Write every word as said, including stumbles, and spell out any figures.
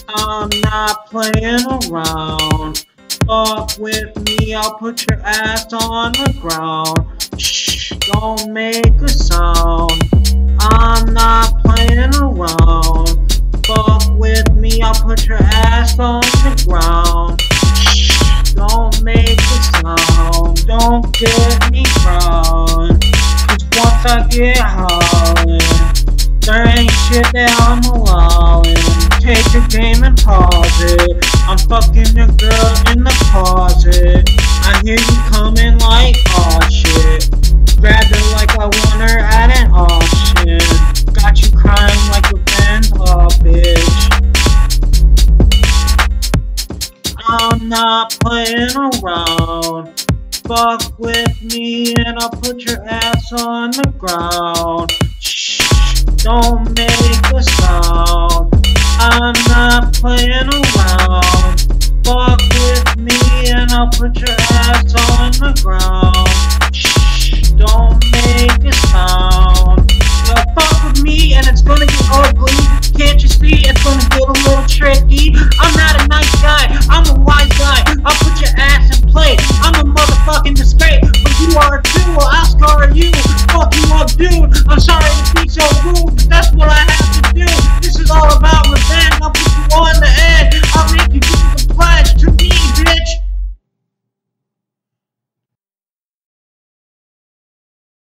I'm not playing around. Fuck with me, I'll put your ass on the ground. Shh, don't make a sound. I'm not playing around. Fuck with me, I'll put your ass on the ground. Shh, don't make a sound. Don't get me wrong. Cause once I get hollering, there ain't shit that I'm allowing. Take the game and pause it. I'm fucking your girl in the closet. I hear you coming like aw shit. Grabbed her like I want her at an auction. Got you crying like a band aw bitch. I'm not playing around. Fuck with me and I'll put your ass on the ground. Shh, don't make a sound. I'm not playing around. Fuck with me and I'll put your ass on the ground. Shh, don't make